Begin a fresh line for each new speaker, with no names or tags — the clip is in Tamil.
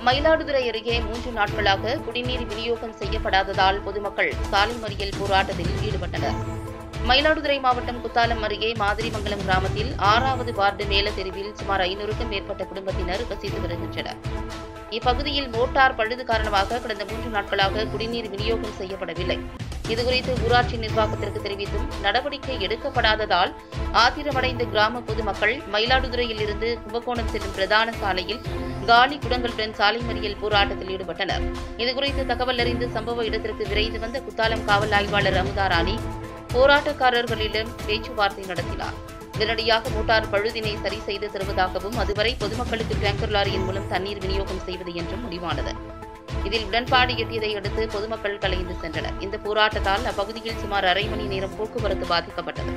மயிலாடுதுறை அருகே 3 நாட்களாக குடிநீர் விநியோகம் செய்யப்படாததால் பொதுமக்கள் சாலை மறியல் போராட்டத்தில் ஈடுபட்டனர். மயிலாடுதுறை மாவட்டம் குத்தாலம் அருகே மாதிரிமங்கலம் கிராமத்தில் 6வது வார்டு மேல தெருவில் சுமார் 500க்கும் மேற்பட்ட குடும்பத்தினர் வசித்து வருகின்றனர். இப்பகுதியில் மோட்டார் பழுது காரணமாக கடந்த 3 நாட்களாக குடிநீர் விநியோகம் செய்யப்படவில்லை. இதுகுறித்து ஊராட்சி நிர்வாகத்திற்கு தெரிவித்தும் நடவடிக்கை எடுக்கப்படாததால் ஆத்திரமடைந்த கிராம பொதுமக்கள் மயிலாடுதுறையில் இருந்து கும்பகோணம் செல்லும் பிரதான சாலையில் காலி குடங்களுடன் சாலை மறியல் போராட்டத்தில் ஈடுபட்டனர். இதுகுறித்து தகவல் அறிந்து சம்பவ இடத்திற்கு விரைந்து வந்த குத்தாலம் காவல் ஆய்வாளர் அமுதாராணி போராட்டக்காரர்களிடம் பேச்சுவார்த்தை நடத்தினார். உடனடியாக மோட்டார் பழுதினை சரி செய்து தருவதாகவும் அதுவரை பொதுமக்களுக்கு டேங்கர் லாரியின் மூலம் தண்ணீர் விநியோகம் செய்வது என்றும் முடிவானது. இதில் உடன்பாடு எட்டியதை அடுத்து பொதுமக்கள் கலைந்து சென்றனர். இந்த போராட்டத்தால் அப்பகுதியில் சுமார் அரை மணி நேரம் போக்குவரத்து பாதிக்கப்பட்டது.